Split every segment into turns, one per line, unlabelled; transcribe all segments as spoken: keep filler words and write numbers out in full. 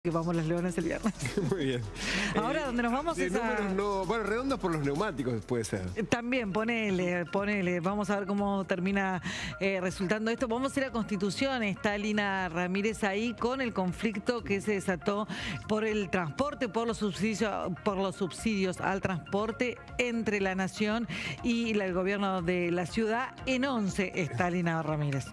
Que vamos las leonas el viernes.
Muy bien.
Ahora,
eh,
donde nos vamos es a...
no, bueno, redondos por los neumáticos puede ser.
También, ponele, ponele. Vamos a ver cómo termina eh, resultando esto. Vamos a ir a Constitución. Está Lina Ramírez ahí con el conflicto que se desató por el transporte, por los subsidios, por los subsidios al transporte entre la Nación y el gobierno de la ciudad. En once está Lina Ramírez.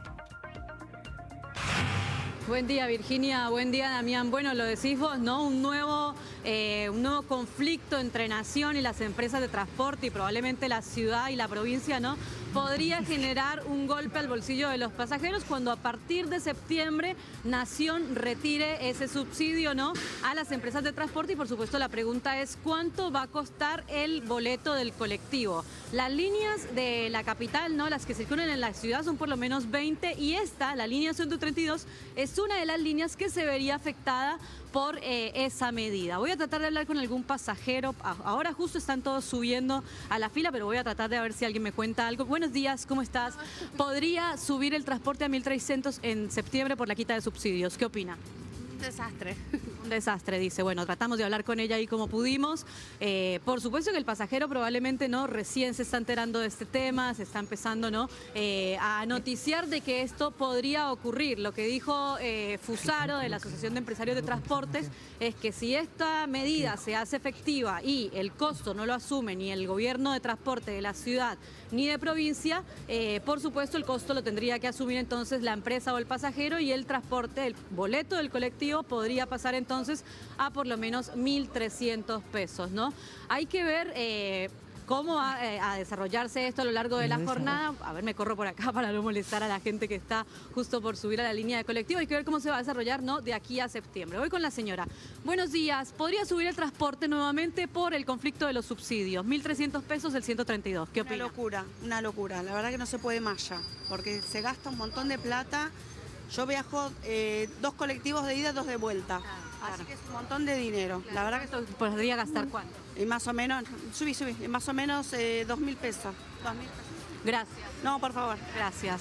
Buen día, Virginia. Buen día, Damián. Bueno, lo decís vos, ¿no? Un nuevo, eh, un nuevo conflicto entre Nación y las empresas de transporte y probablemente la ciudad y la provincia, ¿no? Podría generar un golpe al bolsillo de los pasajeros cuando a partir de septiembre Nación retire ese subsidio, ¿no?, a las empresas de transporte. Y por supuesto la pregunta es ¿cuánto va a costar el boleto del colectivo? Las líneas de la capital, ¿no?, las que circulan en la ciudad son por lo menos veinte, y esta, la línea ciento treinta y dos, es una de las líneas que se vería afectada por eh, esa medida. Voy a tratar de hablar con algún pasajero. Ahora justo están todos subiendo a la fila, pero voy a tratar de ver si alguien me cuenta algo. Buenos días, ¿cómo estás? ¿Podría subir el transporte a mil trescientos en septiembre por la quita de subsidios? ¿Qué opina?
Un desastre.
Un desastre, dice. Bueno, tratamos de hablar con ella ahí como pudimos. Eh, por supuesto que el pasajero probablemente no recién se está enterando de este tema, se está empezando, ¿no?, eh, a noticiar de que esto podría ocurrir. Lo que dijo eh, Fusaro, de la Asociación de Empresarios de Transportes, es que si esta medida se hace efectiva y el costo no lo asume ni el gobierno de transporte de la ciudad ni de provincia, eh, por supuesto el costo lo tendría que asumir entonces la empresa o el pasajero, y el transporte, el boleto del colectivo podría pasar entonces a por lo menos mil trescientos pesos, ¿no? Hay que ver eh, cómo va eh, a desarrollarse esto a lo largo de la jornada. A ver, me corro por acá para no molestar a la gente que está justo por subir a la línea de colectivo. Hay que ver cómo se va a desarrollar, ¿no?, de aquí a septiembre. Voy con la señora. Buenos días. ¿Podría subir el transporte nuevamente por el conflicto de los subsidios? mil trescientos pesos el ciento treinta y dos. ¿Qué opina?
Una locura, una locura. La verdad que no se puede más ya, porque se gasta un montón de plata. Yo viajo eh, dos colectivos de ida, dos de vuelta. Ah, claro. Así que es un montón de dinero.
Claro.
La verdad que esto
podría gastar cuánto.
Y más o menos, subí, subí, más o menos eh, dos mil pesos. Dos mil pesos.
Gracias.
No, por favor.
Gracias.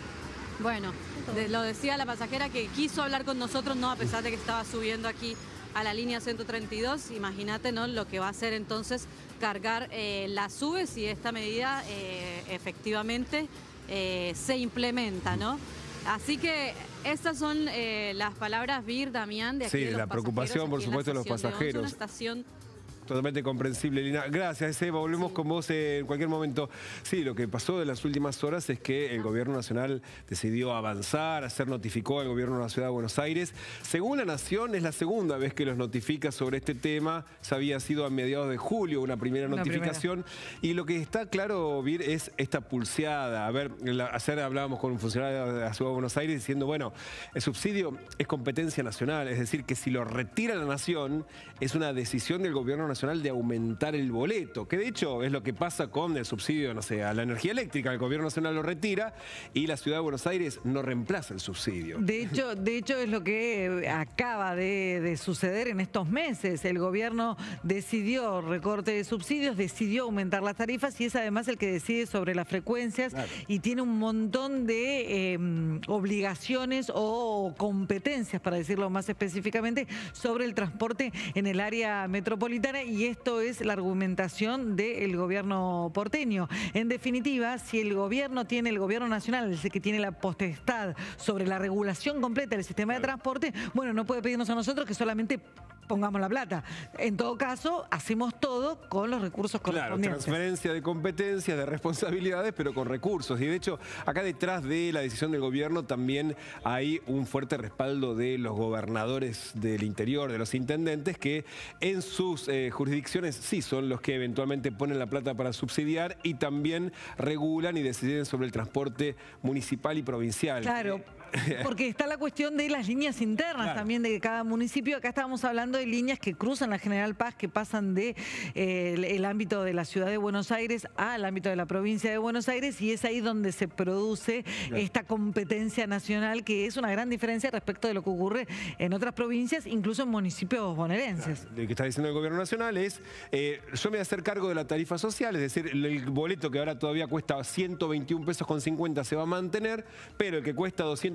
Bueno, de, lo decía la pasajera que quiso hablar con nosotros, no, a pesar de que estaba subiendo aquí a la línea ciento treinta y dos. Imagínate, ¿no?, lo que va a hacer entonces cargar eh, las subes si esta medida eh, efectivamente eh, se implementa, ¿no? Así que estas son eh, las palabras, Vir, Damián, de aquí.
Sí,
de los
la preocupación, por supuesto, de los pasajeros.
De una estación...
Totalmente comprensible, Lina. Gracias, Eva. Volvemos con vos en cualquier momento. Sí, lo que pasó en las últimas horas es que el gobierno nacional decidió avanzar, hacer notificó al gobierno de la Ciudad de Buenos Aires. Según la Nación, es la segunda vez que los notifica sobre este tema. Ya había sido a mediados de julio una primera una notificación. Primera. Y lo que está claro, Vir, es esta pulseada. A ver, la, ayer hablábamos con un funcionario de la Ciudad de Buenos Aires diciendo, bueno, el subsidio es competencia nacional. Es decir, que si lo retira la Nación, es una decisión del gobierno nacional de aumentar el boleto, que de hecho es lo que pasa con el subsidio, no sé, a la energía eléctrica. El gobierno nacional lo retira y la Ciudad de Buenos Aires no reemplaza el subsidio.
De hecho, de hecho es lo que acaba de, de suceder en estos meses. El gobierno decidió recorte de subsidios, decidió aumentar las tarifas, y es además el que decide sobre las frecuencias. Claro. Y tiene un montón de eh, obligaciones o competencias, para decirlo más específicamente, sobre el transporte en el área metropolitana. Y esto es la argumentación del gobierno porteño. En definitiva, si el gobierno tiene, el gobierno nacional es el que tiene la potestad sobre la regulación completa del sistema de transporte, bueno, no puede pedirnos a nosotros que solamente pongamos la plata. En todo caso, hacemos todo con los recursos correspondientes.
Claro, transferencia de competencias, de responsabilidades, pero con recursos. Y de hecho, acá detrás de la decisión del gobierno también hay un fuerte respaldo de los gobernadores del interior, de los intendentes, que en sus eh, jurisdicciones sí son los que eventualmente ponen la plata para subsidiar y también regulan y deciden sobre el transporte municipal y provincial.
Claro. Porque está la cuestión de las líneas internas, claro, también de cada municipio. Acá estábamos hablando de líneas que cruzan la General Paz, que pasan de eh, el, el ámbito de la Ciudad de Buenos Aires al ámbito de la provincia de Buenos Aires, y es ahí donde se produce, claro, esta competencia nacional, que es una gran diferencia respecto de lo que ocurre en otras provincias, incluso en municipios bonaerenses.
Claro, lo que está diciendo el gobierno nacional es, eh, yo me voy a hacer cargo de la tarifa social, es decir, el, el boleto que ahora todavía cuesta ciento veintiún pesos con cincuenta se va a mantener, pero el que cuesta doscientos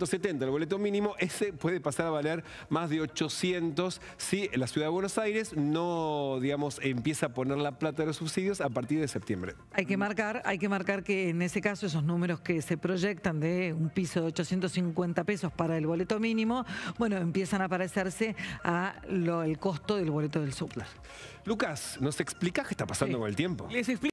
setenta el boleto mínimo, ese puede pasar a valer más de ochocientos si la Ciudad de Buenos Aires no, digamos, empieza a poner la plata de los subsidios a partir de septiembre.
Hay que marcar, hay que marcar que en ese caso esos números que se proyectan de un piso de ochocientos cincuenta pesos para el boleto mínimo, bueno, empiezan a parecerse a lo, el costo del boleto del subte.
Lucas, ¿nos explicás qué está pasando
Sí.
con el tiempo?
Les explico.